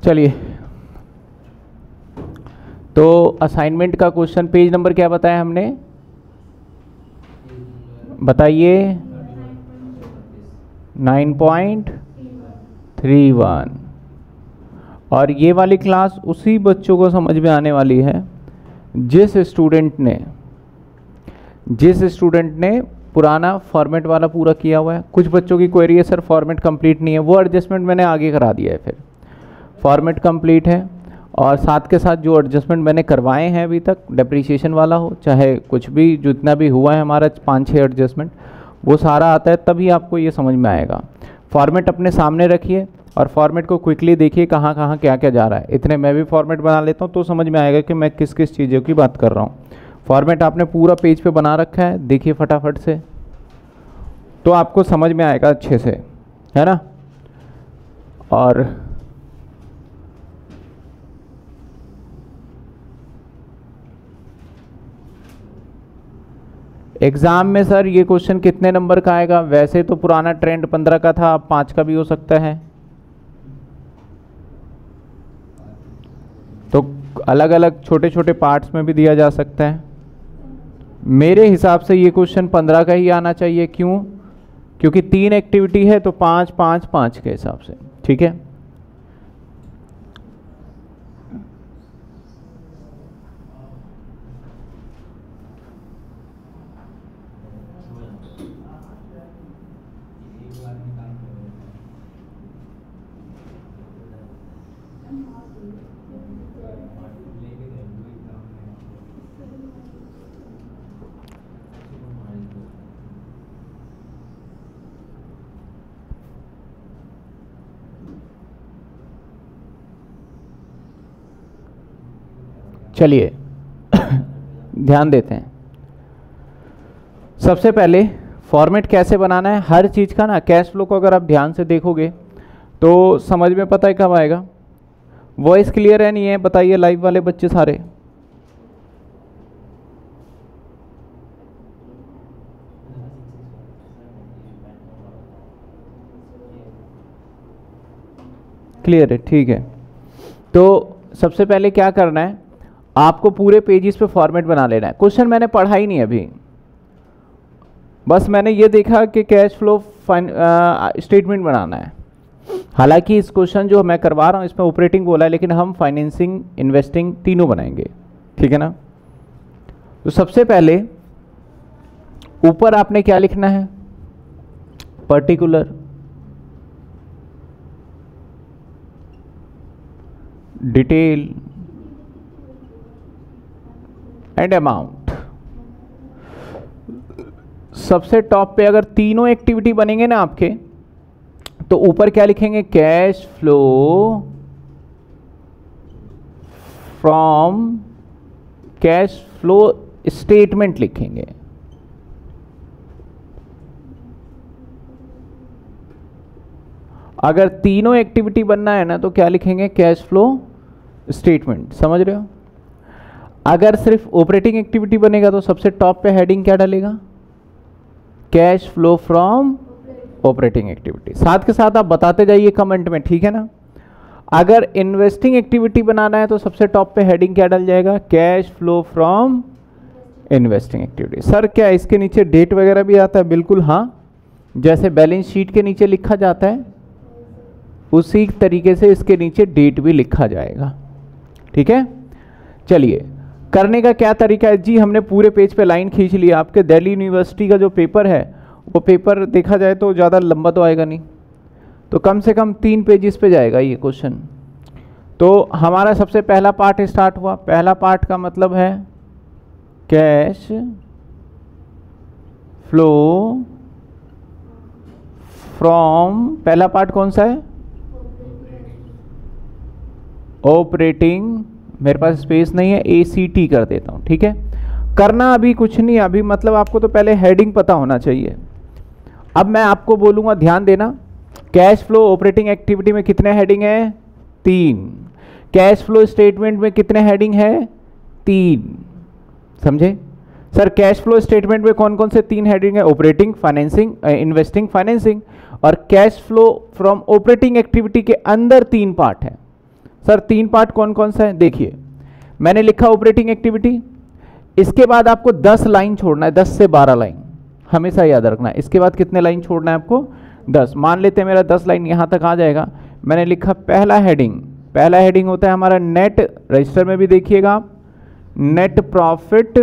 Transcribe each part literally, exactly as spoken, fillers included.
चलिए, तो असाइनमेंट का क्वेश्चन पेज नंबर क्या बताया हमने, बताइए। Nine point three one. और ये वाली क्लास उसी बच्चों को समझ में आने वाली है जिस स्टूडेंट ने जिस स्टूडेंट ने पुराना फॉर्मेट वाला पूरा किया हुआ है। कुछ बच्चों की क्वेरी है सर फॉर्मेट कंप्लीट नहीं है, वो एडजस्टमेंट मैंने आगे करा दिया है। फिर फॉर्मेट कंप्लीट है और साथ के साथ जो एडजस्टमेंट मैंने करवाए हैं अभी तक, डेप्रीशिएशन वाला हो चाहे कुछ भी, जितना भी हुआ है हमारा पाँच छः एडजस्टमेंट, वो सारा आता है, तभी आपको ये समझ में आएगा। फॉर्मेट अपने सामने रखिए और फॉर्मेट को क्विकली देखिए कहाँ कहाँ क्या क्या जा रहा है। इतने मैं भी फॉर्मेट बना लेता हूँ तो समझ में आएगा कि मैं किस किस चीज़ों की बात कर रहा हूँ। फॉर्मेट आपने पूरा पेज पे बना रखा है, देखिए फटाफट से, तो आपको समझ में आएगा अच्छे से, है ना। और एग्ज़ाम में सर ये क्वेश्चन कितने नंबर का आएगा, वैसे तो पुराना ट्रेंड पंद्रह का था, अब पाँच का भी हो सकता है, तो अलग अलग छोटे छोटे पार्ट्स में भी दिया जा सकता है। मेरे हिसाब से ये क्वेश्चन पंद्रह का ही आना चाहिए। क्यों? क्योंकि तीन एक्टिविटी है तो पाँच पाँच पाँच के हिसाब से, ठीक है। चलिए ध्यान देते हैं। सबसे पहले फॉर्मेट कैसे बनाना है हर चीज़ का ना, कैश फ्लो को अगर आप ध्यान से देखोगे तो समझ में पता है कब आएगा। वॉइस क्लियर है नहीं है बताइए लाइव वाले बच्चे सारे? क्लियर है, ठीक है। तो सबसे पहले क्या करना है, आपको पूरे पेजेस पे फॉर्मेट बना लेना है। क्वेश्चन मैंने पढ़ा ही नहीं अभी, बस मैंने ये देखा कि कैश फ्लो स्टेटमेंट बनाना है। हालांकि इस क्वेश्चन जो मैं करवा रहा हूँ इसमें ऑपरेटिंग बोला है, लेकिन हम फाइनेंसिंग इन्वेस्टिंग तीनों बनाएंगे, ठीक है ना। तो सबसे पहले ऊपर आपने क्या लिखना है, पर्टिकुलर, डिटेल एंड अमाउंट। सबसे टॉप पे अगर तीनों एक्टिविटी बनेंगे ना आपके, तो ऊपर क्या लिखेंगे, cash flow from, cash flow statement लिखेंगे। अगर तीनों एक्टिविटी बनना है ना तो क्या लिखेंगे, कैश फ्लो स्टेटमेंट। समझ रहे हो? अगर सिर्फ ऑपरेटिंग एक्टिविटी बनेगा तो सबसे टॉप पे हेडिंग क्या डालेगा, cash flow from operating activity. साथ के साथ आप बताते जाइए कमेंट में, ठीक है ना। अगर इन्वेस्टिंग एक्टिविटी बनाना है तो सबसे टॉप पे हेडिंग क्या डल जाएगा, cash flow from investing activity. Sir क्या इसके नीचे डेट वगैरह भी आता है? बिल्कुल हाँ, जैसे बैलेंस शीट के नीचे लिखा जाता है उसी तरीके से इसके नीचे डेट भी लिखा जाएगा, ठीक है। चलिए करने का क्या तरीका है जी, हमने पूरे पेज पे लाइन खींच ली। आपके दिल्ली यूनिवर्सिटी का जो पेपर है वो पेपर देखा जाए तो ज़्यादा लंबा तो आएगा नहीं, तो कम से कम तीन पेजेस पे जाएगा ये क्वेश्चन। तो हमारा सबसे पहला पार्ट स्टार्ट हुआ। पहला पार्ट का मतलब है कैश फ्लो फ्रॉम, पहला पार्ट कौन सा है, ऑपरेटिंग। मेरे पास स्पेस नहीं है, ए सी टी कर देता हूँ, ठीक है। करना अभी कुछ नहीं, अभी मतलब आपको तो पहले हेडिंग पता होना चाहिए। अब मैं आपको बोलूँगा, ध्यान देना, कैश फ्लो ऑपरेटिंग एक्टिविटी में कितने हेडिंग है, तीन। कैश फ्लो स्टेटमेंट में कितने हेडिंग है, तीन। समझे सर? कैश फ्लो स्टेटमेंट में कौन कौन से तीन हेडिंग है, ऑपरेटिंग, फाइनेंसिंग, इन्वेस्टिंग, फाइनेंसिंग। और cash flow from operating activity के अंदर तीन पार्ट है। सर तीन पार्ट कौन कौन सा है? देखिए मैंने लिखा ऑपरेटिंग एक्टिविटी, इसके बाद आपको दस लाइन छोड़ना है, दस से बारह लाइन हमेशा याद रखना है। इसके बाद कितने लाइन छोड़ना है आपको? दस। मान लेते हैं मेरा दस लाइन यहाँ तक आ जाएगा। मैंने लिखा पहला हेडिंग, पहला हेडिंग होता है हमारा नेट, रजिस्टर में भी देखिएगा आप, net profit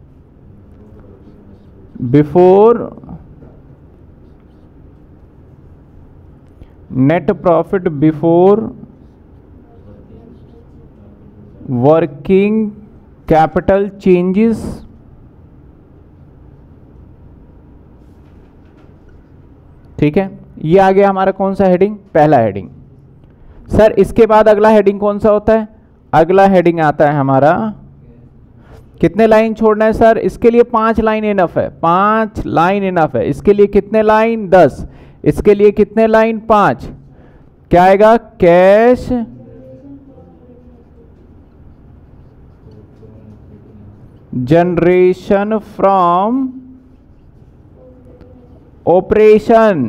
before net profit before working capital changes. ठीक है, ये आ गया हमारा कौन सा हेडिंग? पहला हेडिंग। सर इसके बाद अगला हेडिंग कौन सा होता है? अगला हेडिंग आता है हमारा, कितने लाइन छोड़ना है सर? इसके लिए पांच लाइन इनफ है, पांच लाइन इनफ है। इसके लिए कितने लाइन? दस। इसके लिए कितने लाइन? पांच। क्या आएगा? Cash generation from operation.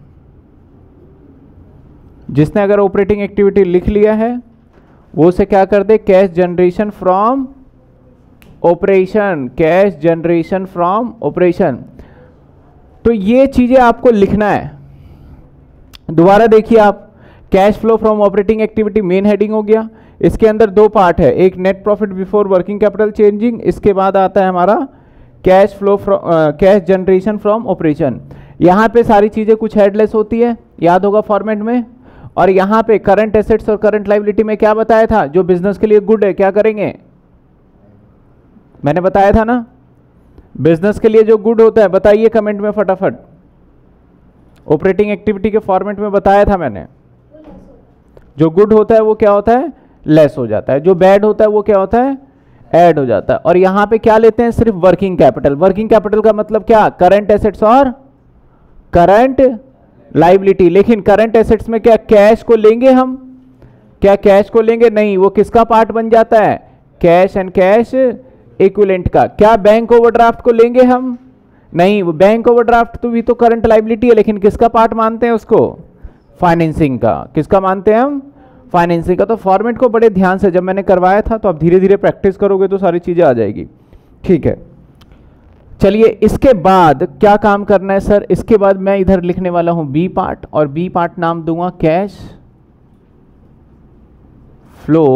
जिसने अगर ऑपरेटिंग एक्टिविटी लिख लिया है वो से क्या कर दे? Cash generation from operation, cash generation from operation. तो ये चीजें आपको लिखना है। दोबारा देखिए आप, cash flow from operating activity main heading हो गया। इसके अंदर दो पार्ट है, एक net profit before working capital changing, इसके बाद आता है हमारा cash flow cash generation from operation. यहाँ पे सारी चीजें कुछ हेडलेस होती है, याद होगा फॉर्मेट में। और यहाँ पे करंट एसेट्स और करंट लायबिलिटी में क्या बताया था? जो बिजनेस के लिए गुड है क्या करेंगे? मैंने बताया था ना, बिजनेस के लिए जो गुड होता है, बताइए कमेंट में फटाफट। ऑपरेटिंग एक्टिविटी के फॉर्मेट में बताया था मैंने, जो गुड होता है वो क्या होता है? लेस हो जाता है। जो बैड होता है वो क्या होता है? ऐड हो जाता है। और यहाँ पे क्या लेते हैं? सिर्फ वर्किंग कैपिटल। वर्किंग कैपिटल का मतलब क्या? करंट एसेट्स और करंट लायबिलिटी। लेकिन करंट एसेट्स में क्या कैश को लेंगे हम? क्या कैश को लेंगे? नहीं। वो किसका पार्ट बन जाता है? कैश एंड कैश इक्विवेलेंट का। क्या बैंक ओवरड्राफ्ट को लेंगे हम? नहीं। वो बैंक ओवरड्राफ्ट तो भी तो करंट लायबिलिटी है, लेकिन किसका पार्ट मानते हैं उसको? फाइनेंसिंग का। किसका मानते हैं हम? फाइनेंसिंग का। तो फॉर्मेट को बड़े ध्यान से, जब मैंने करवाया था तो आप धीरे धीरे प्रैक्टिस करोगे तो सारी चीजें आ जाएगी। ठीक है, चलिए इसके बाद क्या काम करना है सर? इसके बाद मैं इधर लिखने वाला हूं बी पार्ट, और बी पार्ट नाम दूंगा cash flow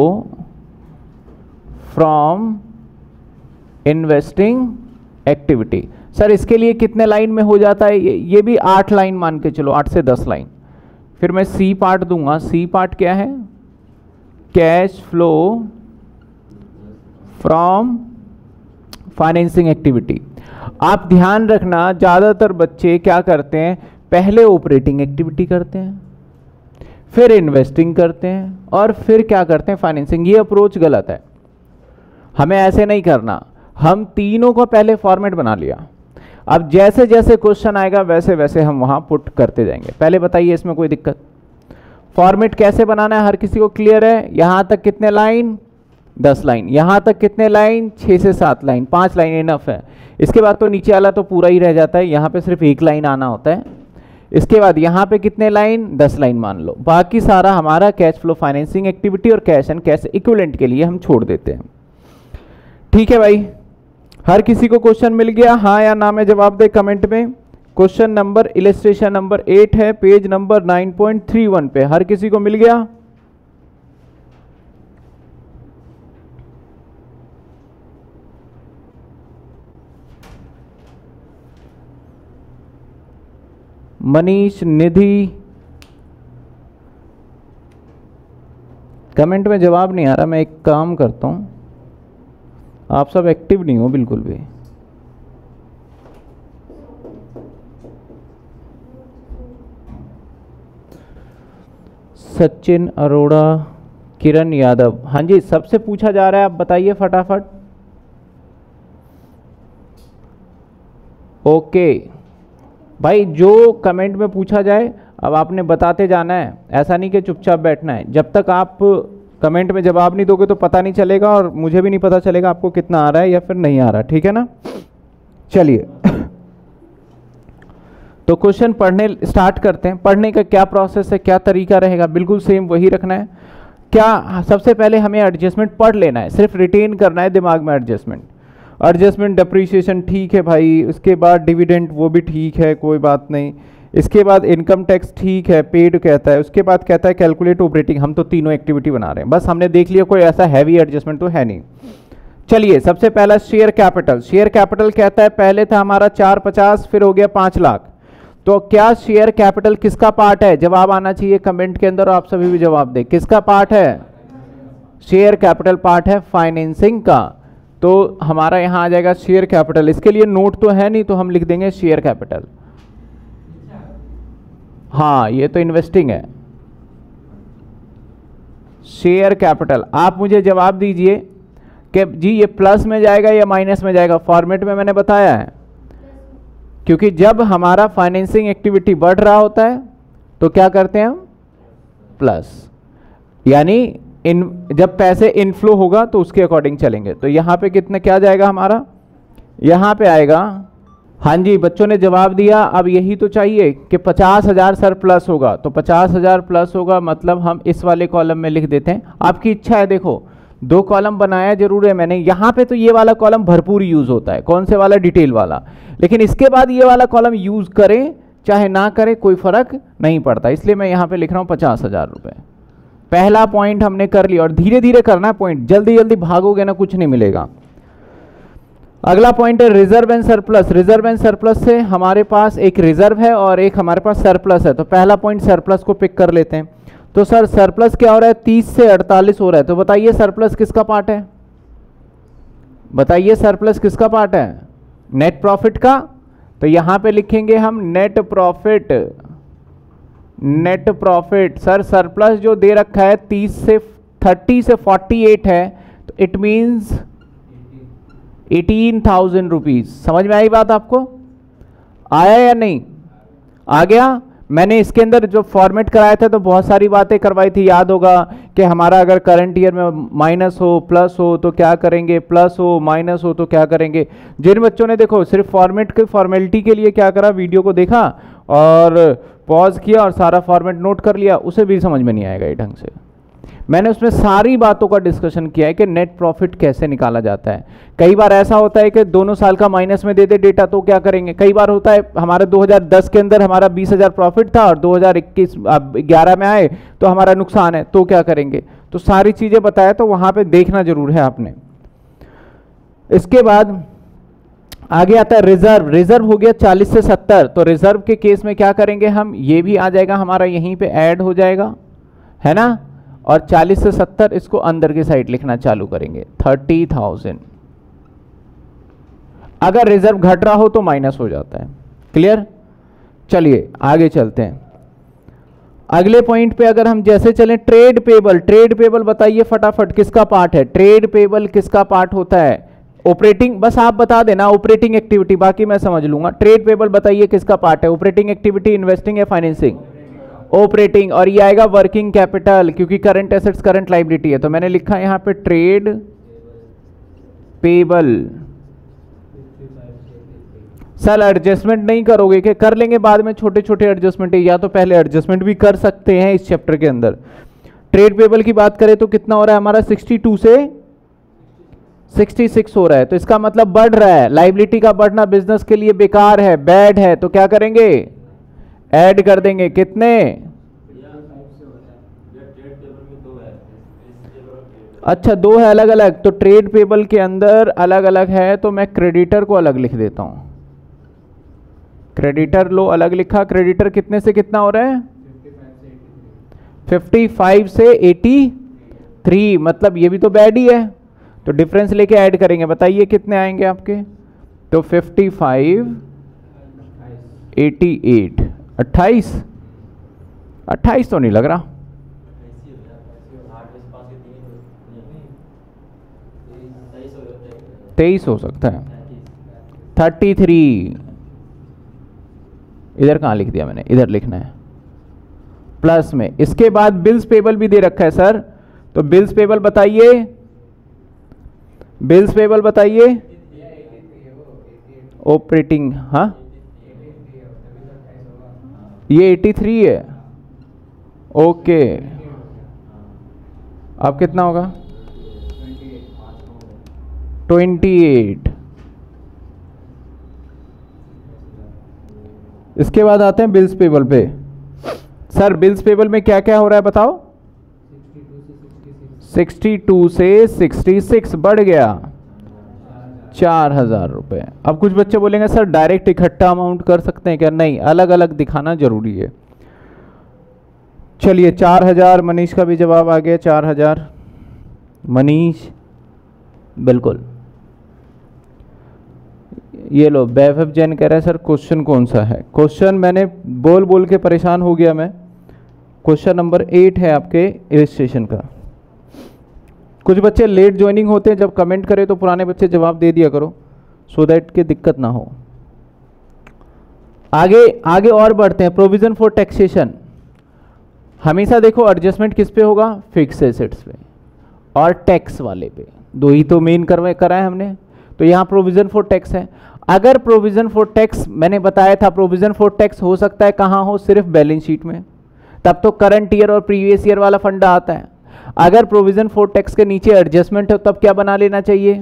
from investing activity. Sir इसके लिए कितने लाइन में हो जाता है? ये, ये भी आठ लाइन मान के चलो, आठ से दस लाइन। फिर मैं सी पार्ट दूंगा। सी पार्ट क्या है? Cash flow from financing activity. आप ध्यान रखना, ज़्यादातर बच्चे क्या करते हैं? पहले ऑपरेटिंग एक्टिविटी करते हैं, फिर इन्वेस्टिंग करते हैं, और फिर क्या करते हैं? फाइनेंसिंग। ये अप्रोच गलत है, हमें ऐसे नहीं करना। हम तीनों को पहले फॉर्मेट बना लिया, अब जैसे जैसे क्वेश्चन आएगा वैसे वैसे हम वहां पुट करते जाएंगे। पहले बताइए इसमें कोई दिक्कत? फॉर्मेट कैसे बनाना है हर किसी को क्लियर है? यहां तक कितने लाइन? दस लाइन। यहां तक कितने लाइन? छः से सात लाइन। पांच लाइन इनफ है। इसके बाद तो नीचे वाला तो पूरा ही रह जाता है, यहाँ पे सिर्फ एक लाइन आना होता है। इसके बाद यहाँ पे कितने लाइन? दस लाइन मान लो। बाकी सारा हमारा कैश फ्लो फाइनेंसिंग एक्टिविटी और कैश एंड कैश इक्विवेलेंट के लिए हम छोड़ देते हैं। ठीक है भाई, हर किसी को क्वेश्चन मिल गया? हाँ या ना में जवाब दे कमेंट में। Question number illustration number eight है, page number nine point three one पे। हर किसी को मिल गया? मनीष, निधि, कमेंट में जवाब नहीं आ रहा। मैं एक काम करता हूं, आप सब एक्टिव नहीं हो बिल्कुल भी। सचिन अरोड़ा, किरण यादव, हाँ जी सबसे पूछा जा रहा है, आप बताइए फटाफट। ओके भाई, जो कमेंट में पूछा जाए अब आपने बताते जाना है, ऐसा नहीं कि चुपचाप बैठना है। जब तक आप कमेंट में जवाब नहीं दोगे तो पता नहीं चलेगा, और मुझे भी नहीं पता चलेगा आपको कितना आ रहा है या फिर नहीं आ रहा। ठीक है ना? चलिए तो क्वेश्चन पढ़ने स्टार्ट करते हैं। पढ़ने का क्या प्रोसेस है, क्या तरीका रहेगा? बिल्कुल सेम वही रखना है। क्या सबसे पहले हमें एडजस्टमेंट पढ़ लेना है, सिर्फ रिटेन करना है दिमाग में एडजस्टमेंट। एडजस्टमेंट डिप्रिसिएशन ठीक है भाई, उसके बाद डिविडेंड वो भी ठीक है, कोई बात नहीं। इसके बाद इनकम टैक्स ठीक है, पेड कहता है। उसके बाद कहता है कैलकुलेट ऑपरेटिंग। हम तो तीनों एक्टिविटी बना रहे हैं, बस हमने देख लिया, कोई ऐसा हैवी एडजस्टमेंट तो है नहीं। चलिए सबसे पहला शेयर कैपिटल। शेयर कैपिटल कहता है पहले था हमारा चार पचास, फिर हो गया पाँच लाख। तो क्या शेयर कैपिटल किसका पार्ट है? जवाब आना चाहिए कमेंट के अंदर, आप सभी भी जवाब दें। किसका पार्ट है? शेयर कैपिटल पार्ट है फाइनेंसिंग का। तो हमारा यहां आ जाएगा शेयर कैपिटल। इसके लिए नोट तो है नहीं, तो हम लिख देंगे शेयर कैपिटल। हाँ ये तो इन्वेस्टिंग है। Share capital. आप मुझे जवाब दीजिए कि जी ये प्लस में जाएगा या माइनस में जाएगा। फॉर्मेट में मैंने बताया है, क्योंकि जब हमारा फाइनेंसिंग एक्टिविटी बढ़ रहा होता है तो क्या करते हैं हम? प्लस। यानी इन जब पैसे इनफ्लो होगा तो उसके अकॉर्डिंग चलेंगे। तो यहाँ पे कितने क्या जाएगा हमारा? यहाँ पे आएगा, हाँ जी बच्चों ने जवाब दिया। अब यही तो चाहिए कि पचास हजार सर प्लस होगा, तो पचास हजार प्लस होगा, मतलब हम इस वाले कॉलम में लिख देते हैं। आपकी इच्छा है, देखो दो कॉलम बनाया जरूर है मैंने। यहाँ पे तो ये वाला कॉलम भरपूर यूज होता है। कौन से वाला? डिटेल वाला। लेकिन इसके बाद ये वाला कॉलम यूज करें चाहे ना करें कोई फर्क नहीं पड़ता, इसलिए मैं यहाँ पे लिख रहा हूँ पचास हजार रुपये। पहला पॉइंट हमने कर लिया, और धीरे धीरे करना पॉइंट, जल्दी जल्दी भागोगे ना कुछ नहीं मिलेगा। अगला पॉइंट है reserve and surplus. Reserve and surplus से हमारे पास एक रिजर्व है और एक हमारे पास सरप्लस है। तो पहला पॉइंट सरप्लस को पिक कर लेते हैं। तो सर सरप्लस क्या हो रहा है? तीस से अड़तालीस हो रहा है। तो बताइए सरप्लस किसका पार्ट है? बताइए सरप्लस किसका पार्ट है? नेट प्रॉफिट का। तो यहां पे लिखेंगे हम net profit. Net profit. Sir surplus जो दे रखा है तीस से थर्टी से फोर्टी एट है, तो it means eighteen thousand rupees. समझ में आई बात आपको? आया या नहीं? आ गया। मैंने इसके अंदर जो फॉर्मेट कराया था तो बहुत सारी बातें करवाई थी, याद होगा कि हमारा अगर करंट ईयर में माइनस हो प्लस हो तो क्या करेंगे, प्लस हो माइनस हो तो क्या करेंगे। जिन बच्चों ने देखो सिर्फ फॉर्मेट के फॉर्मेलिटी के लिए क्या करा, वीडियो को देखा और पॉज किया और सारा फॉर्मेट नोट कर लिया, उसे भी समझ में नहीं आएगा ये ढंग से। मैंने उसमें सारी बातों का डिस्कशन किया है कि नेट प्रॉफिट कैसे निकाला जाता है। कई बार ऐसा होता है कि दोनों साल का माइनस में दे दे डेटा, तो क्या करेंगे। कई बार होता है हमारे दो हज़ार दस के अंदर हमारा बीस हज़ार प्रॉफिट था और दो हज़ार इक्कीस ग्यारह में आए तो हमारा नुकसान है, तो क्या करेंगे। तो सारी चीज़ें बताया, तो वहाँ पे देखना जरूर है आपने। इसके बाद आगे आता है रिजर्व। रिजर्व हो गया चालीस से सत्तर। तो रिजर्व के केस में क्या करेंगे हम, ये भी आ जाएगा हमारा यहीं पे ऐड हो जाएगा, है ना। और चालीस से सत्तर इसको अंदर की साइड लिखना चालू करेंगे, थर्टी थाउजेंड। अगर रिजर्व घट रहा हो तो माइनस हो जाता है। क्लियर? चलिए आगे चलते हैं। अगले पॉइंट पे अगर हम जैसे चलें, ट्रेड पेबल। ट्रेड पेबल बताइए फटाफट किसका पार्ट है? ट्रेड पेबल किसका पार्ट होता है? ऑपरेटिंग। बस आप बता देना ऑपरेटिंग एक्टिविटी, बाकी मैं समझ लूंगा। ट्रेड पेबल बताइए किसका पार्ट है? ऑपरेटिंग एक्टिविटी, इन्वेस्टिंग या फाइनेंसिंग? ऑपरेटिंग। और ये आएगा वर्किंग कैपिटल, क्योंकि करंट एसेट्स करंट लायबिलिटी है। तो मैंने लिखा है यहाँ पे ट्रेड पेबल। सर एडजस्टमेंट नहीं करोगे कि? कर लेंगे बाद में छोटे छोटे एडजस्टमेंट, या तो पहले एडजस्टमेंट भी कर सकते हैं इस चैप्टर के अंदर। ट्रेड पेबल की बात करें तो कितना हो रहा है हमारा? बासठ से छियासठ हो रहा है। तो इसका मतलब बढ़ रहा है। लायबिलिटी का बढ़ना बिजनेस के लिए बेकार है, बैड है। तो क्या करेंगे? ऐड कर देंगे। कितने? अच्छा दो है अलग अलग। तो ट्रेड पेबल के अंदर अलग अलग है, तो मैं क्रेडिटर को अलग लिख देता हूं। क्रेडिटर लो अलग लिखा। क्रेडिटर कितने से कितना हो रहा है? पचपन से तिरासी। मतलब ये भी तो बैड ही है, तो डिफरेंस लेके ऐड करेंगे। बताइए कितने आएंगे आपके? तो पचपन, अट्ठासी, अट्ठाईस। अट्ठाईस तो नहीं लग रहा, तेईस हो सकता है। Thirty three. इधर कहाँ लिख दिया मैंने? इधर लिखना है प्लस में। इसके बाद बिल्स पेबल भी दे रखा है सर, तो बिल्स पेबल बताइए। बिल्स पेबल बताइए। ऑपरेटिंग, हाँ ये तिरासी है। ओके अब कितना होगा? Twenty eight. इसके बाद आते हैं बिल्स पेबल पे। सर बिल्स पेबल में क्या क्या हो रहा है बताओ? सिक्सटी टू से सिक्सटी सिक्स बढ़ गया चार हजार रुपये। अब कुछ बच्चे बोलेंगे सर डायरेक्ट इकट्ठा अमाउंट कर सकते हैं क्या? नहीं, अलग अलग दिखाना जरूरी है। चलिए चार हजार, मनीष का भी जवाब आ गया चार हजार। मनीष बिल्कुल। ये लो वैभव जैन कह रहा है सर क्वेश्चन कौन सा है? क्वेश्चन मैंने बोल बोल के परेशान हो गया मैं। क्वेश्चन नंबर एट है आपके इलस्ट्रेशन का। कुछ बच्चे लेट ज्वाइनिंग होते हैं, जब कमेंट करें तो पुराने बच्चे जवाब दे दिया करो सो दैट कि दिक्कत ना हो। आगे आगे और बढ़ते हैं। Provision for taxation. हमेशा देखो एडजस्टमेंट किस पे होगा? फिक्स एसेट्स पे और टैक्स वाले पे। दो ही तो मेन करवाए कराए हमने। तो यहाँ प्रोविजन फॉर टैक्स है। अगर प्रोविजन फॉर टैक्स, मैंने बताया था प्रोविजन फॉर टैक्स हो सकता है कहाँ हो? सिर्फ बैलेंस शीट में, तब तो करंट ईयर और प्रीवियस ईयर वाला फंडा आता है। अगर प्रोविजन फॉर टैक्स के नीचे एडजस्टमेंट है तब क्या बना लेना चाहिए?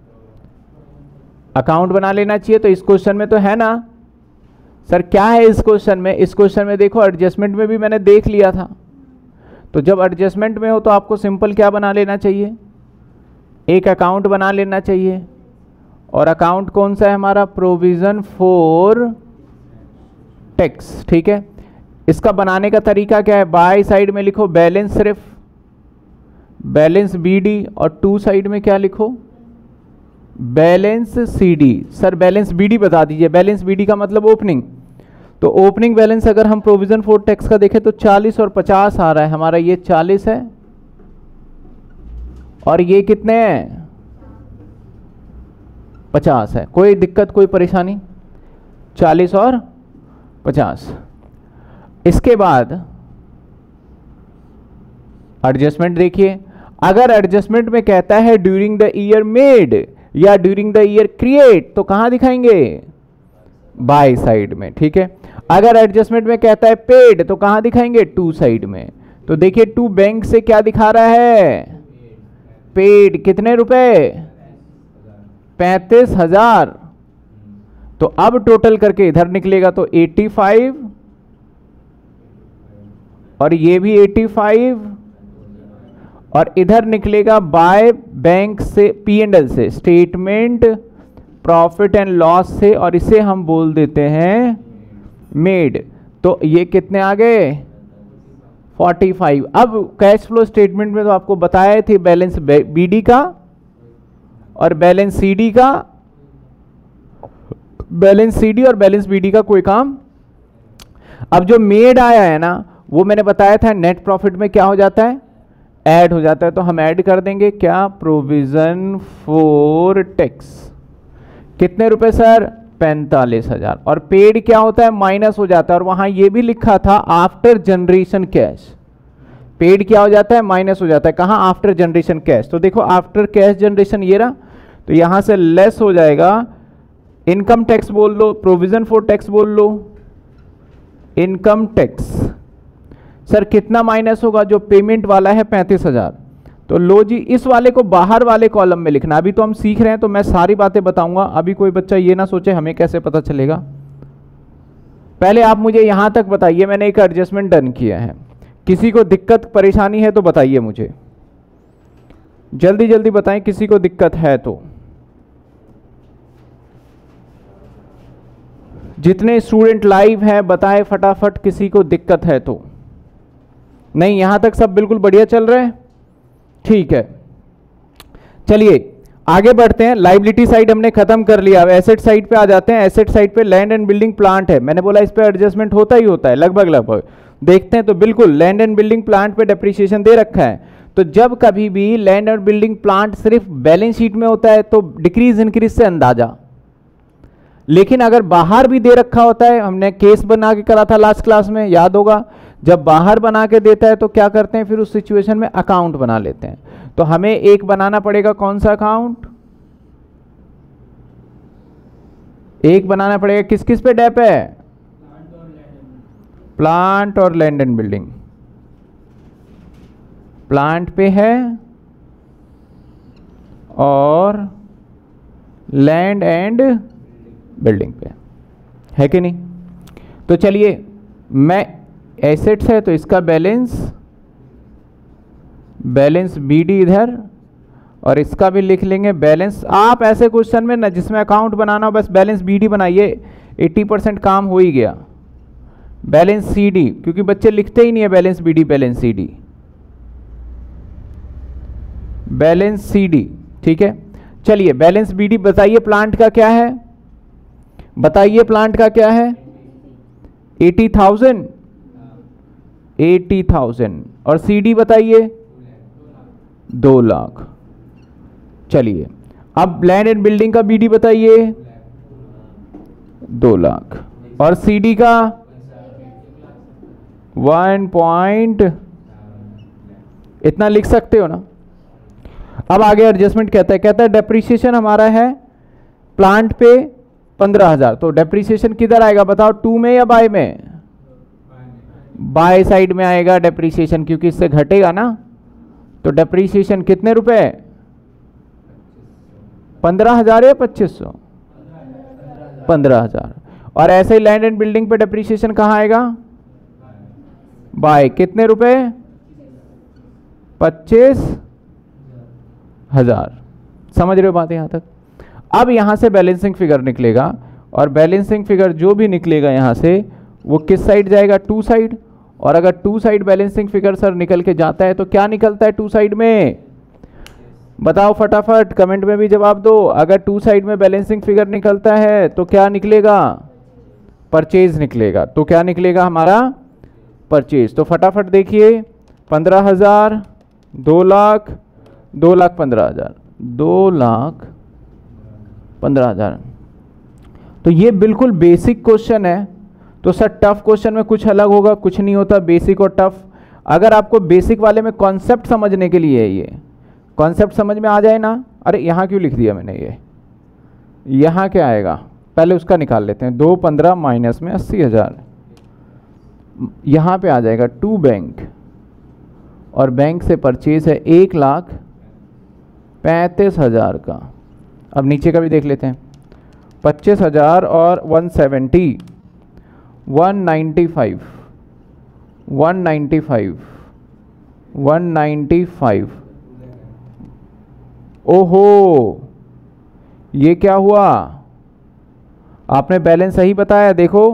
अकाउंट बना लेना चाहिए। तो इस क्वेश्चन में तो है ना सर, क्या है इस क्वेश्चन में? इस क्वेश्चन में देखो एडजस्टमेंट में भी मैंने देख लिया था। तो जब एडजस्टमेंट में हो तो आपको सिंपल क्या बना लेना चाहिए? एक अकाउंट बना लेना चाहिए। और अकाउंट कौन सा है हमारा? Provision for tax. ठीक है, इसका बनाने का तरीका क्या है? बाय साइड में लिखो बैलेंस, सिर्फ बैलेंस बीडी, और टू साइड में क्या लिखो? Balance CD. Sir balance BD बता दीजिए। बैलेंस बीडी का मतलब ओपनिंग। तो ओपनिंग बैलेंस अगर हम प्रोविजन फॉर टैक्स का देखें तो चालीस और पचास आ रहा है हमारा। ये चालीस है और ये कितने हैं? पचास है। कोई दिक्कत, कोई परेशानी? चालीस और पचास। इसके बाद एडजस्टमेंट देखिए। अगर एडजस्टमेंट में कहता है ड्यूरिंग द ईयर मेड या ड्यूरिंग द ईयर क्रिएट, तो कहां दिखाएंगे? बाय साइड में। ठीक है, अगर एडजस्टमेंट में कहता है पेड तो कहां दिखाएंगे? टू साइड में। तो देखिए टू बैंक से क्या दिखा रहा है? पेड। कितने रुपए? पैंतीस हजार। तो अब टोटल करके इधर निकलेगा तो पचासी और ये भी पचासी और इधर निकलेगा बाय बैंक से, पी एंड एल से, स्टेटमेंट प्रॉफिट एंड लॉस से, और इसे हम बोल देते हैं मेड। तो ये कितने आ गए? पैंतालीस। अब कैश फ्लो स्टेटमेंट में तो आपको बताया थे बैलेंस बीडी का और बैलेंस सीडी का। बैलेंस सीडी और बैलेंस बीडी का कोई काम। अब जो मेड आया है ना, वो मैंने बताया था नेट प्रॉफिट में क्या हो जाता है? ऐड हो जाता है। तो हम ऐड कर देंगे क्या? Provision for tax. कितने रुपए सर? पैंतालीस हजार। और पेड क्या होता है? माइनस हो जाता है। और वहां ये भी लिखा था आफ्टर जनरेशन कैश। पेड क्या हो जाता है? माइनस हो जाता है। कहां? After generation cash. तो देखो आफ्टर कैश जनरेशन ये रहा, तो यहां से लेस हो जाएगा। इनकम टैक्स बोल लो, प्रोविजन फॉर टैक्स बोल लो, इनकम टैक्स। सर कितना माइनस होगा? जो पेमेंट वाला है पैंतीस हजार। तो लो जी, इस वाले को बाहर वाले कॉलम में लिखना। अभी तो हम सीख रहे हैं तो मैं सारी बातें बताऊंगा। अभी कोई बच्चा ये ना सोचे हमें कैसे पता चलेगा। पहले आप मुझे यहां तक बताइए, मैंने एक एडजस्टमेंट डन किया है। किसी को दिक्कत परेशानी है तो बताइए मुझे, जल्दी जल्दी बताएं किसी को दिक्कत है तो। जितने स्टूडेंट लाइव हैं बताएं फटाफट किसी को दिक्कत है तो। नहीं, यहां तक सब बिल्कुल बढ़िया चल रहा है? ठीक है, चलिए आगे बढ़ते हैं। लाइबिलिटी साइड हमने खत्म कर लिया। अब एसेट साइड पे आ जाते हैं। एसेट साइड पे लैंड एंड बिल्डिंग प्लांट है। मैंने बोला इस पे एडजस्टमेंट होता ही होता है लगभग लगभग। देखते हैं तो बिल्कुल लैंड एंड बिल्डिंग प्लांट पे डेप्रिसिएशन दे रखा है। तो जब कभी भी लैंड एंड बिल्डिंग प्लांट सिर्फ बैलेंस शीट में होता है तो डिक्रीज इंक्रीज से अंदाजा, लेकिन अगर बाहर भी दे रखा होता है, हमने केस बना के करा था लास्ट क्लास में, याद होगा। जब बाहर बना के देता है तो क्या करते हैं फिर उस सिचुएशन में? अकाउंट बना लेते हैं। तो हमें एक बनाना पड़ेगा। कौन सा अकाउंट? एक बनाना पड़ेगा। किस किस पे डेप है? प्लांट और लैंड एंड बिल्डिंग। प्लांट पे है और लैंड एंड बिल्डिंग पे है कि नहीं। तो चलिए, मैं एसेट्स है तो इसका बैलेंस बैलेंस बीडी इधर और इसका भी लिख लेंगे बैलेंस। आप ऐसे क्वेश्चन में ना जिसमें अकाउंट बनाना हो बस बैलेंस बीडी बनाइए, अस्सी परसेंट काम हो ही गया। बैलेंस सीडी, क्योंकि बच्चे लिखते ही नहीं है balance BD balance CD, balance CD, ठीक है। चलिए बैलेंस बीडी बताइए प्लांट का क्या है, बताइए प्लांट का क्या है, एटी थाउजेंड एटी थाउजेंड और सीडी बताइए दो लाख। चलिए अब लैंड एंड बिल्डिंग का बीडी बताइए दो लाख और सीडी का वन पॉइंट, इतना लिख सकते हो ना। अब आगे एडजस्टमेंट कहता है कहता है डेप्रीसिएशन हमारा है प्लांट पे पंद्रह हजार, तो डेप्रीसिएशन किधर आएगा बताओ, टू में या बाय में, बाय साइड में आएगा डेप्रीसिएशन, क्योंकि इससे घटेगा ना। तो डेप्रीसिएशन कितने रुपए, पंद्रह हजार या पच्चीस सौ, पंद्रह हजार। और ऐसे ही लैंड एंड बिल्डिंग पे डेप्रीसिएशन कहाँ आएगा, बाय कितने रुपए, पच्चीस हजार। समझ रहे हो बात यहां तक। अब यहां से बैलेंसिंग फिगर निकलेगा और बैलेंसिंग फिगर जो भी निकलेगा यहां से वो किस साइड जाएगा, टू साइड। और अगर to side balancing figure sir निकल के जाता है तो क्या निकलता है टू साइड में, बताओ फटाफट कमेंट में भी जवाब दो। अगर टू साइड में बैलेंसिंग फिगर निकलता है तो क्या निकलेगा, परचेज निकलेगा। तो क्या निकलेगा हमारा, परचेज। तो फटाफट देखिए, पंद्रह हजार, दो लाख, दो लाख पंद्रह हजार, दो लाख पंद्रह हजार। तो ये बिल्कुल बेसिक क्वेश्चन है। तो सर टफ क्वेश्चन में कुछ अलग होगा, कुछ नहीं होता, बेसिक और टफ। अगर आपको बेसिक वाले में कॉन्सेप्ट समझने के लिए, ये कॉन्सेप्ट समझ में आ जाए ना। अरे यहाँ क्यों लिख दिया मैंने, ये यहाँ क्या आएगा, पहले उसका निकाल लेते हैं। दो पंद्रह माइनस में अस्सी हजार, यहाँ पे आ जाएगा टू बैंक और बैंक से परचेज है एक लाख पैंतीस हजार का। अब नीचे का भी देख लेते हैं, पच्चीस हजार और one seventy, one ninety five, one ninety five, one ninety five. ओहो, ये क्या हुआ, आपने बैलेंस सही बताया, देखो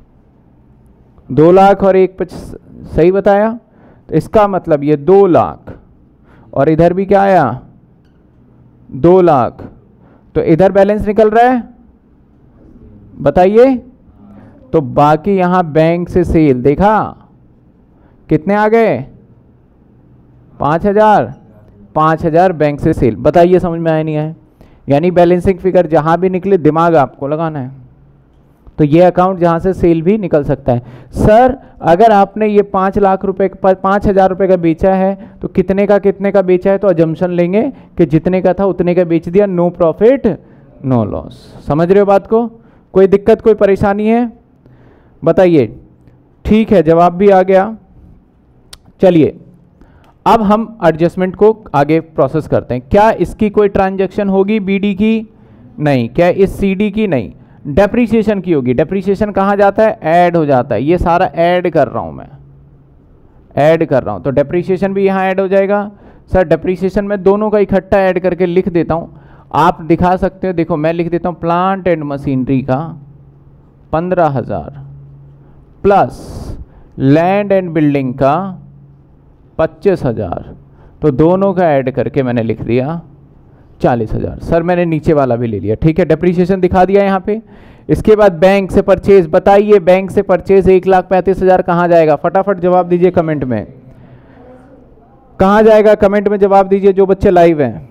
दो लाख और एक पच्चीस सही बताया। तो इसका मतलब ये दो लाख और इधर भी क्या आया, दो लाख। तो इधर बैलेंस निकल रहा है, बताइए। तो बाकी यहां बैंक से सेल, देखा कितने आ गए, पाँच हजार, पाँच हजार बैंक से सेल। बताइए समझ में आया नहीं आया। यानी बैलेंसिंग फिगर जहां भी निकले दिमाग आपको लगाना है। तो ये अकाउंट जहां से सेल भी निकल सकता है। सर अगर आपने ये पाँच लाख रुपए पाँच हजार रुपये का बेचा है तो कितने का कितने का बेचा है, तो अजम्पशन लेंगे कि जितने का था उतने का बेच दिया, नो प्रॉफिट नो लॉस। समझ रहे हो बात को, कोई दिक्कत कोई परेशानी है बताइए। ठीक है, जवाब भी आ गया। चलिए अब हम एडजस्टमेंट को आगे प्रोसेस करते हैं। क्या इसकी कोई ट्रांजैक्शन होगी बीडी की, नहीं। क्या इस सीडी की, नहीं। डेप्रीसिएशन की होगी। डेप्रीसिएशन कहाँ जाता है, ऐड हो जाता है। ये सारा ऐड कर रहा हूँ मैं, ऐड कर रहा हूँ। तो डेप्रीसिएशन भी यहाँ ऐड हो जाएगा। सर डेप्रीसिएशन में दोनों का इकट्ठा ऐड करके लिख देता हूँ, आप दिखा सकते हो। देखो मैं लिख देता हूँ प्लांट एंड मशीनरी का पंद्रह हजार प्लस लैंड एंड बिल्डिंग का पच्चीस हजार। तो दोनों का ऐड करके मैंने लिख दिया चालीस हजार। सर मैंने नीचे वाला भी ले लिया, ठीक है। डेप्रीसिएशन दिखा दिया यहाँ पे। इसके बाद बैंक से परचेज, बताइए बैंक से परचेज एक लाख पैंतीस हजार कहाँ जाएगा, फटाफट जवाब दीजिए कमेंट में, कहाँ जाएगा कमेंट में जवाब दीजिए जो बच्चे लाइव हैं।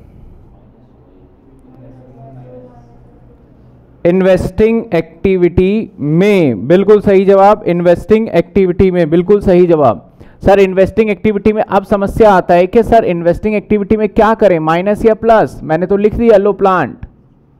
इन्वेस्टिंग एक्टिविटी में, बिल्कुल सही जवाब। इन्वेस्टिंग एक्टिविटी में, बिल्कुल सही जवाब। सर इन्वेस्टिंग एक्टिविटी में अब समस्या आता है कि सर इन्वेस्टिंग एक्टिविटी में क्या करें, माइनस या प्लस। मैंने तो लिख दिया लो प्लांट,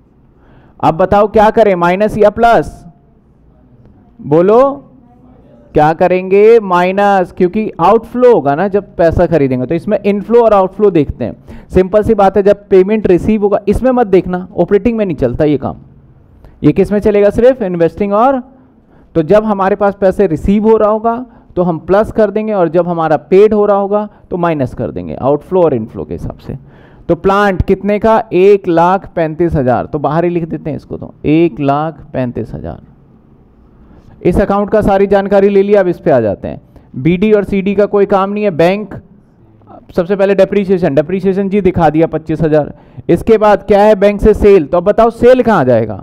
अब बताओ क्या करें, माइनस या प्लस, बोलो क्या करेंगे, माइनस, क्योंकि आउटफ्लो होगा ना जब पैसा खरीदेंगे, तो इसमें इनफ्लो और आउटफ्लो देखते हैं। सिंपल सी बात है, जब पेमेंट रिसीव होगा, इसमें मत देखना, ऑपरेटिंग में नहीं चलता ये काम, ये किस में चलेगा, सिर्फ इन्वेस्टिंग। और तो जब हमारे पास पैसे रिसीव हो रहा होगा तो हम प्लस कर देंगे, और जब हमारा पेड हो रहा होगा तो माइनस कर देंगे, आउटफ्लो और इनफ्लो के हिसाब से। तो प्लांट कितने का, एक लाख पैंतीस हजार, तो बाहर ही लिख देते हैं इसको, तो एक लाख पैंतीस हजार। इस अकाउंट का सारी जानकारी ले लिया, अब इस पे आ जाते हैं। बीडी और सीडी का कोई काम नहीं है। बैंक, सबसे पहले डेप्रीशिएशन, डेप्रीशिएशन जी दिखा दिया पच्चीस हजार। इसके बाद क्या है, बैंक से सेल, तो अब बताओ सेल कहाँ जाएगा,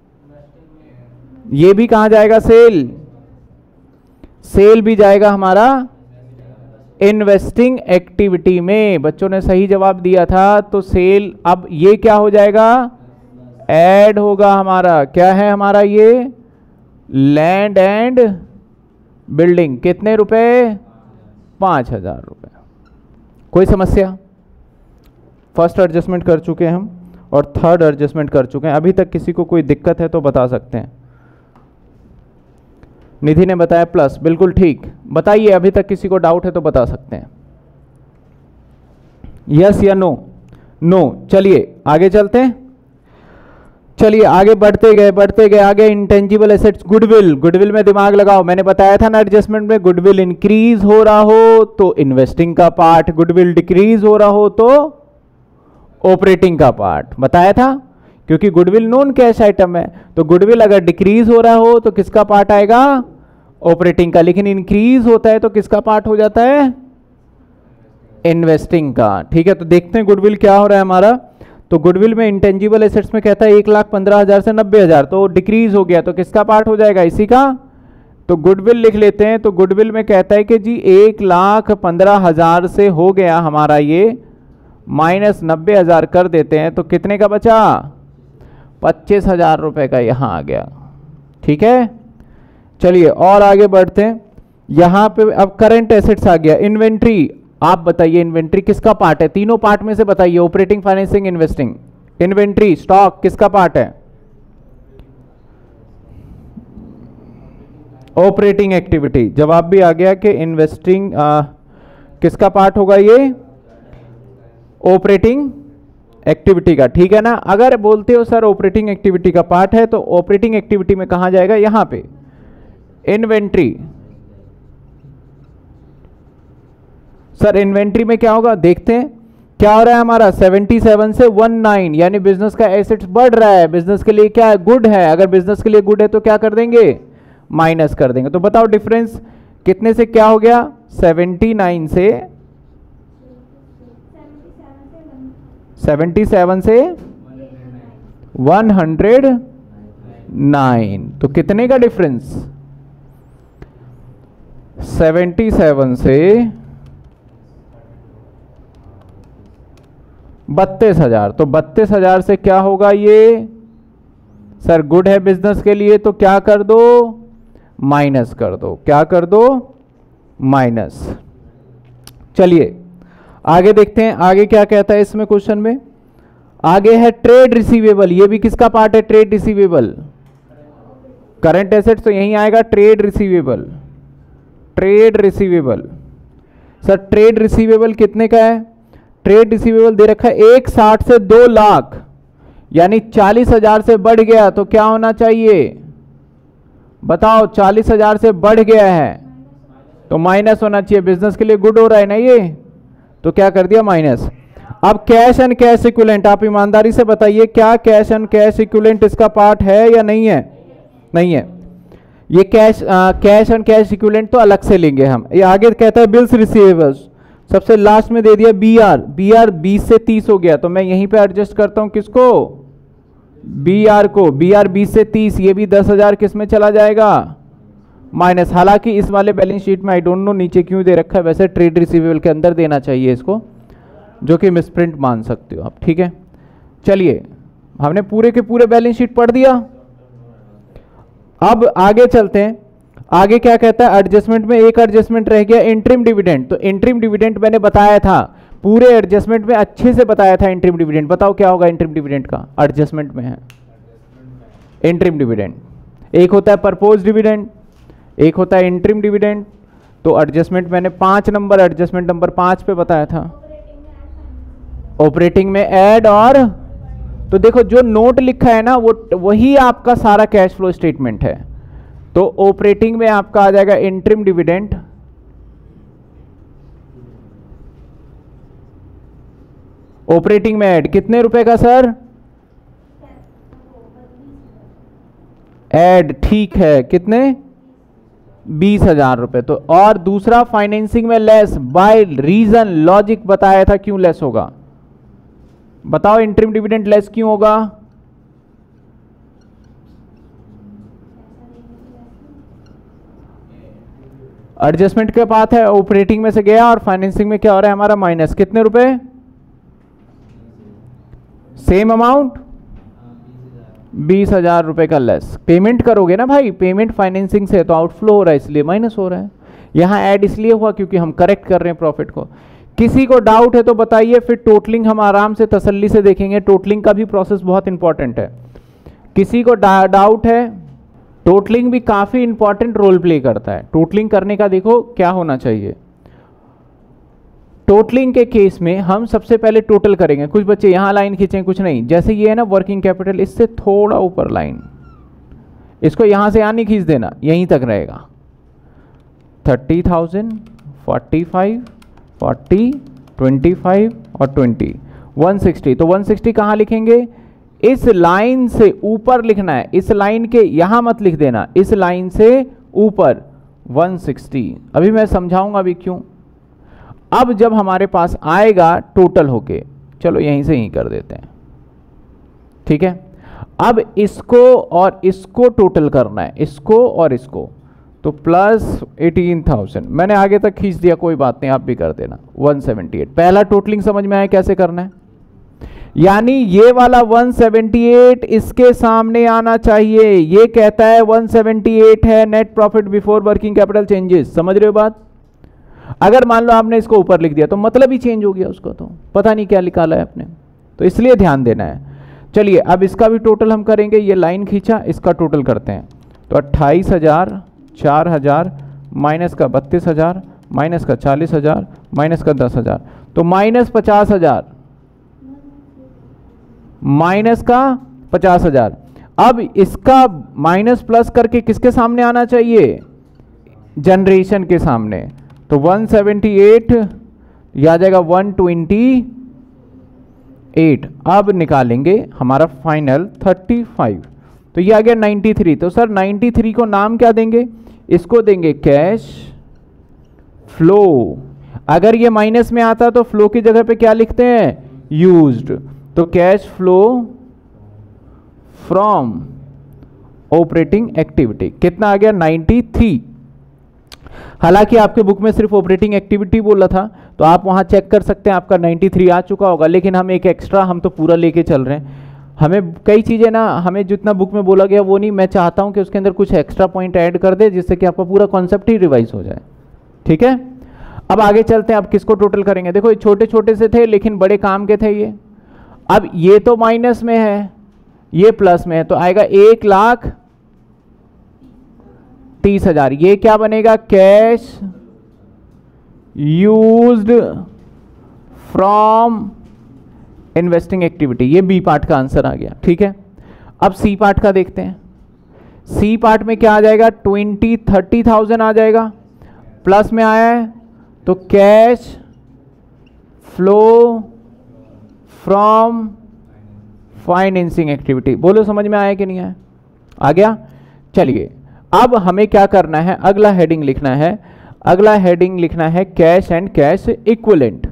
ये भी कहाँ जाएगा, सेल, सेल भी जाएगा हमारा इन्वेस्टिंग एक्टिविटी में। बच्चों ने सही जवाब दिया था, तो सेल, अब ये क्या हो जाएगा, ऐड होगा हमारा, क्या है हमारा ये, लैंड एंड बिल्डिंग, कितने रुपए, पांच हजार रुपए। कोई समस्या, फर्स्ट एडजस्टमेंट कर चुके हैं हम और थर्ड एडजस्टमेंट कर चुके हैं। अभी तक किसी को कोई दिक्कत है तो बता सकते हैं। निधि ने बताया प्लस, बिल्कुल ठीक, बताइए अभी तक किसी को डाउट है तो बता सकते हैं, यस या नो, नो। चलिए आगे चलते हैं, चलिए आगे बढ़ते गए बढ़ते गए आगे। इंटेंजिबल एसेट्स, गुडविल, गुडविल में दिमाग लगाओ, मैंने बताया था ना एडजस्टमेंट में, गुडविल इंक्रीज हो रहा हो तो इन्वेस्टिंग का पार्ट, गुडविल डिक्रीज हो रहा हो तो ऑपरेटिंग का पार्ट, बताया था, क्योंकि गुडविल नॉन कैश आइटम है। तो गुडविल अगर डिक्रीज हो रहा हो तो किसका पार्ट आएगा, ऑपरेटिंग का, लेकिन इंक्रीज होता है तो किसका पार्ट हो जाता है, इन्वेस्टिंग का। ठीक है, तो देखते हैं गुडविल क्या हो रहा है हमारा। तो गुडविल में इंटेंजिबल एसेट्स में कहता है एक लाख पंद्रह हजार से नब्बे हजार, तो डिक्रीज हो गया, तो किसका पार्ट हो जाएगा, इसी का। तो गुडविल लिख लेते हैं। तो गुडविल में कहता है कि जी एक लाख पंद्रह हजार से हो गया हमारा ये, माइनस नब्बे हजार कर देते हैं, तो कितने का बचा, पच्चीस हजार रुपए का यहां आ गया। ठीक है, चलिए और आगे बढ़ते हैं। यहां पे अब करंट एसेट्स आ गया। इन्वेंट्री, आप बताइए इन्वेंट्री किसका पार्ट है, तीनों पार्ट में से बताइए, operating, financing, investing. Inventory, stock किसका पार्ट है, ऑपरेटिंग एक्टिविटी। जवाब भी आ गया कि इन्वेस्टिंग किसका पार्ट होगा, ये ऑपरेटिंग एक्टिविटी का। ठीक है ना, अगर बोलते हो सर ऑपरेटिंग एक्टिविटी का पार्ट है, तो ऑपरेटिंग एक्टिविटी में कहां जाएगा, यहां पे इन्वेंट्री। सर इन्वेंट्री में क्या होगा, देखते हैं क्या हो रहा है हमारा, सतहत्तर से उन्नीस, यानी बिजनेस का एसेट्स बढ़ रहा है, बिजनेस के लिए क्या है, गुड है। अगर बिजनेस के लिए गुड है तो क्या कर देंगे, माइनस कर देंगे। तो बताओ डिफरेंस कितने से क्या हो गया, उन्यासी से सतहत्तर से एक सौ नौ, तो कितने का डिफरेंस, सतहत्तर से बत्तीस हजार। तो बत्तीस हजार से क्या होगा ये, सर गुड है बिजनेस के लिए, तो क्या कर दो, माइनस कर दो, क्या कर दो, माइनस। चलिए आगे देखते हैं, आगे क्या कहता है इसमें क्वेश्चन में। आगे है ट्रेड रिसीवेबल, ये भी किसका पार्ट है, ट्रेड रिसीवेबल। करंट एसेट्स तो यहीं आएगा, trade receivable, trade receivable. Sir trade receivable कितने का है, ट्रेड रिसीवेबल दे रखा है एक साठ से दो लाख, यानी चालीस हजार से बढ़ गया तो क्या होना चाहिए, बताओ, चालीस हजार से बढ़ गया है तो माइनस होना चाहिए, बिजनेस के लिए गुड हो रहा है ना ये, तो क्या कर दिया, माइनस। अब कैश एंड कैश इक्विवेलेंट, आप ईमानदारी से बताइए क्या कैश एंड कैश इक्विवेलेंट इसका पार्ट है या नहीं है, नहीं है। ये cash cash and cash equivalent तो अलग से लेंगे हम। ये आगे कहता है बिल्स रिसीवेबल्स, सबसे लास्ट में दे दिया बी आर, बी आर बीस से तीस हो गया, तो मैं यहीं पे एडजस्ट करता हूं किसको, बी आर को, बी आर बीस से तीस, ये भी दस हजार किस में चला जाएगा, माइनस। हालांकि इस वाले बैलेंस शीट में आई डोंट नो नीचे क्यों दे रखा है, वैसे ट्रेड रिसीवेबल के अंदर देना चाहिए इसको, जो कि मिसप्रिंट मान सकते हो आप। ठीक है, चलिए हमने पूरे के पूरे बैलेंस शीट पढ़ दिया। अब आगे चलते हैं, आगे क्या कहता है, एडजस्टमेंट में एक एडजस्टमेंट रह गया, इंटरिम डिविडेंड। तो इंटरिम डिविडेंड मैंने बताया था, पूरे एडजस्टमेंट में अच्छे से बताया था इंटरिम डिविडेंड। बताओ क्या होगा इंटरिम डिविडेंड का, एडजस्टमेंट में है इंटरिम डिविडेंड। एक होता है परपोज डिविडेंड, एक होता है इंटरिम डिविडेंड, तो एडजस्टमेंट मैंने पांच नंबर एडजस्टमेंट नंबर पांच पे बताया था। ऑपरेटिंग में ऐड और, तो देखो जो नोट लिखा है ना वो वही आपका सारा कैश फ्लो स्टेटमेंट है। तो ऑपरेटिंग में आपका आ जाएगा इंटरिम डिविडेंड, ऑपरेटिंग में ऐड कितने रुपए का सर? ऐड ठीक है कितने? बीस हजार रुपए। तो और दूसरा फाइनेंसिंग में लेस, बाय रीजन लॉजिक बताया था क्यों लेस होगा, बताओ इंटरिम डिविडेंड लेस क्यों होगा? एडजस्टमेंट के पास है, ऑपरेटिंग में से गया और फाइनेंसिंग में क्या हो रहा है हमारा माइनस, कितने रुपए? सेम अमाउंट बीस हजार रुपए का लेस। पेमेंट करोगे ना भाई, पेमेंट फाइनेंसिंग से तो आउटफ्लो हो रहा है इसलिए माइनस हो रहा है। यहां ऐड इसलिए हुआ क्योंकि हम करेक्ट कर रहे हैं प्रॉफिट को। किसी को डाउट है तो बताइए, फिर टोटलिंग हम आराम से तसल्ली से देखेंगे। टोटलिंग का भी प्रोसेस बहुत इंपॉर्टेंट है। किसी को डा, डाउट है? टोटलिंग भी काफी इंपॉर्टेंट रोल प्ले करता है। टोटलिंग करने का देखो क्या होना चाहिए। टोटलिंग के केस में हम सबसे पहले टोटल करेंगे। कुछ बच्चे यहां लाइन खींचें, कुछ नहीं। जैसे ये है ना वर्किंग कैपिटल, इससे थोड़ा ऊपर लाइन, इसको यहां से यहां नहीं खींच देना, यहीं तक रहेगा। Thirty thousand, forty five, forty, twenty five और ट्वेंटी, वन सिक्सटी। तो वन सिक्सटी कहां लिखेंगे? इस लाइन से ऊपर लिखना है, इस लाइन के यहां मत लिख देना, इस लाइन से ऊपर वन सिक्सटी। अभी मैं समझाऊंगा अभी क्यों। अब जब हमारे पास आएगा टोटल होके, चलो यहीं से यहीं कर देते हैं, ठीक है। अब इसको और इसको टोटल करना है, इसको और इसको, तो प्लस एटीन थाउजेंड। मैंने आगे तक खींच दिया, कोई बात नहीं, आप भी कर देना। वन सेवेंटी एट पहला टोटलिंग समझ में आया कैसे करना है। यानी ये वाला वन सेवेंटी एट इसके सामने आना चाहिए। ये कहता है वन सेवेंटी एट है net profit before working capital changes. समझ रहे हो बात? अगर मान लो आपने इसको ऊपर लिख दिया तो मतलब ही चेंज हो गया उसका, तो पता नहीं क्या निकाला है आपने, तो इसलिए ध्यान देना है। चलिए अब इसका भी टोटल हम करेंगे। ये लाइन खींचा, इसका टोटल करते हैं। तो अट्ठाईस हजार, चार हजार, माइनस का बत्तीस हजार, माइनस का चालीस हजार, माइनस का दस हजार, तो माइनस पचास हजार, माइनस का पचास हजार। अब इसका माइनस प्लस करके किसके सामने आना चाहिए? जनरेशन के सामने। तो वन सेवेंटी एट ये आ जाएगा वन ट्वेंटी एट। अब निकालेंगे हमारा फाइनल थर्टी फाइव, तो ये आ गया नाइन्टी थ्री। तो सर नाइन्टी थ्री को नाम क्या देंगे? इसको देंगे कैश फ्लो। अगर ये माइनस में आता तो फ्लो की जगह पे क्या लिखते हैं? यूज्ड। तो cash flow from operating activity कितना आ गया? Ninety three. हालांकि आपके बुक में सिर्फ ऑपरेटिंग एक्टिविटी बोला था, तो आप वहां चेक कर सकते हैं, आपका नाइन्टी थ्री आ चुका होगा। लेकिन हम एक एक्स्ट्रा, हम तो पूरा लेके चल रहे हैं। हमें कई चीज़ें ना, हमें जितना बुक में बोला गया वो नहीं, मैं चाहता हूं कि उसके अंदर कुछ एक्स्ट्रा पॉइंट ऐड कर दे जिससे कि आपका पूरा कॉन्सेप्ट ही रिवाइज हो जाए, ठीक है। अब आगे चलते हैं। अब किसको टोटल करेंगे? देखो ये छोटे छोटे से थे लेकिन बड़े काम के थे ये। अब ये तो माइनस में है, ये प्लस में है, तो आएगा एक लाख तीस हजार। ये क्या बनेगा? Cash used from investing activity. ये बी पार्ट का आंसर आ गया, ठीक है। अब सी पार्ट का देखते हैं। सी पार्ट में क्या आ जाएगा? ट्वेंटी थर्टी थाउजेंड आ जाएगा, प्लस में आया है तो cash flow from financing activity. बोलो समझ में आया कि नहीं आया? आ गया। चलिए अब हमें क्या करना है? अगला हेडिंग लिखना है। अगला हेडिंग लिखना है cash and cash equivalent.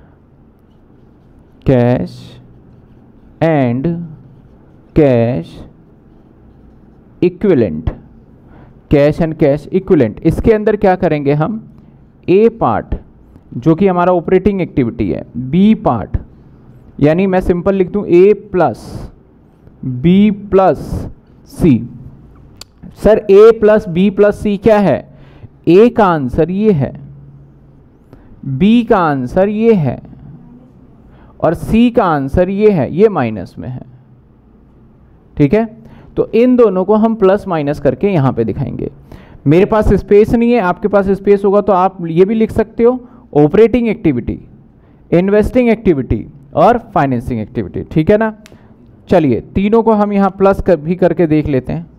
Cash and cash equivalent. Cash and cash equivalent. इसके अंदर क्या करेंगे हम? ए पार्ट जो कि हमारा ऑपरेटिंग एक्टिविटी है, बी पार्ट यानी मैं सिंपल लिख दूं A plus B plus C. Sir A plus B plus C क्या है? ए का आंसर ये है, बी का आंसर ये है और सी का आंसर ये है, ये माइनस में है, ठीक है। तो इन दोनों को हम प्लस माइनस करके यहां पे दिखाएंगे। मेरे पास स्पेस नहीं है, आपके पास स्पेस होगा तो आप ये भी लिख सकते हो ऑपरेटिंग एक्टिविटी, इन्वेस्टिंग एक्टिविटी और फाइनेंसिंग एक्टिविटी, ठीक है ना। चलिए तीनों को हम यहाँ प्लस कर भी करके देख लेते हैं,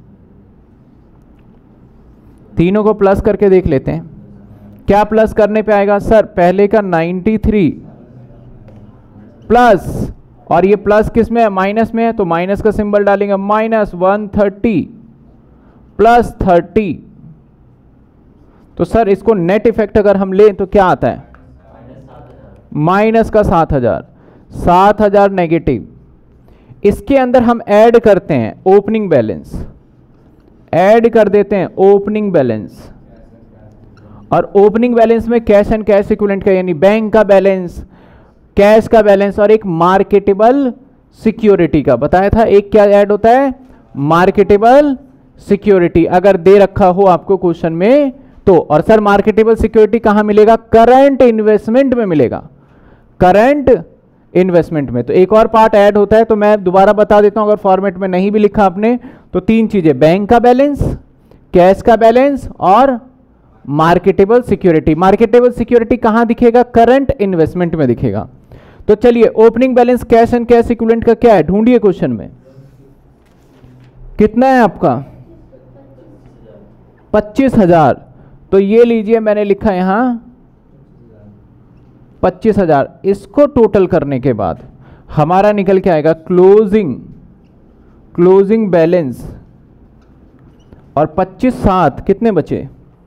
तीनों को प्लस करके देख लेते हैं। क्या प्लस करने पे आएगा सर? पहले का नाइन्टी थ्री प्लस, और ये प्लस किस में है? माइनस में है, तो माइनस का सिंबल डालेंगे, minus one thirty plus thirty. तो सर इसको नेट इफेक्ट अगर हम लें तो क्या आता है? माइनस का सात हजार, सात हजार नेगेटिव। इसके अंदर हम ऐड करते हैं ओपनिंग बैलेंस, ऐड कर देते हैं ओपनिंग बैलेंस, और ओपनिंग बैलेंस में कैश एंड कैश इक्विवेलेंट का यानी बैंक का बैलेंस, कैश का बैलेंस और एक मार्केटेबल सिक्योरिटी का बताया था। एक क्या ऐड होता है? मार्केटेबल सिक्योरिटी, अगर दे रखा हो आपको क्वेश्चन में तो। और सर मार्केटेबल सिक्योरिटी कहां मिलेगा? करंट इन्वेस्टमेंट में मिलेगा, करंट इन्वेस्टमेंट में। तो एक और पार्ट ऐड होता है, तो मैं दोबारा बता देता हूं, अगर फॉर्मेट में नहीं भी लिखा आपने तो तीन चीजें, बैंक का बैलेंस, कैश का बैलेंस और मार्केटेबल सिक्योरिटी। मार्केटेबल सिक्योरिटी कहां दिखेगा? करंट इन्वेस्टमेंट में दिखेगा। तो चलिए opening balance cash and cash equivalent का क्या है, ढूंढिए क्वेश्चन में। कितना है आपका? पच्चीस हजार। तो ये लीजिए मैंने लिखा यहां पच्चीस हजार। इसको टोटल करने के बाद हमारा निकल के आएगा क्लोजिंग, क्लोजिंग बैलेंस, और पच्चीस सात कितने बचे?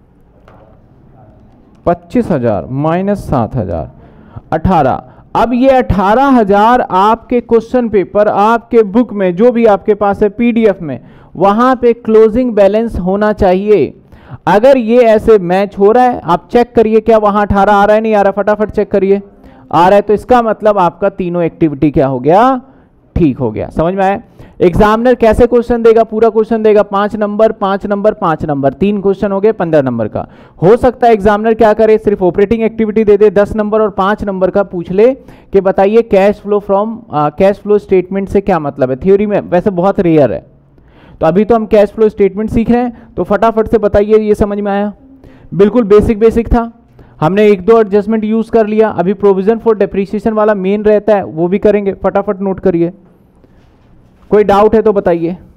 पच्चीस हजार माइनस सात हजार, अठारह। अब ये अठारह हजार आपके क्वेश्चन पेपर, आपके बुक में जो भी आपके पास है पीडीएफ में, वहां पे क्लोजिंग बैलेंस होना चाहिए। अगर ये ऐसे मैच हो रहा है, आप चेक करिए क्या वहां अठारह आ रहा है, नहीं आ रहा, फटाफट चेक करिए। आ रहा है तो इसका मतलब आपका तीनों एक्टिविटी क्या हो गया? ठीक हो गया। समझ में आया? एग्जामिनर कैसे क्वेश्चन देगा? पूरा क्वेश्चन देगा, पांच नंबर पांच नंबर पांच नंबर, तीन क्वेश्चन हो गए पंद्रह नंबर का। हो सकता है एग्जामिनर क्या करे, सिर्फ ऑपरेटिंग एक्टिविटी दे दे दस नंबर और पांच नंबर का पूछ ले कि बताइए cash flow from cash flow statement से क्या मतलब है। थ्योरी में वैसे बहुत रेयर है, तो अभी तो हम कैश फ्लो स्टेटमेंट सीख रहे हैं, तो फटाफट से बताइए ये समझ में आया? बिल्कुल बेसिक बेसिक था, हमने एक दो एडजस्टमेंट यूज कर लिया। अभी प्रोविजन फॉर डेप्रिसिएशन वाला मेन रहता है, वो भी करेंगे, फटाफट नोट करिए। कोई डाउट है तो बताइए।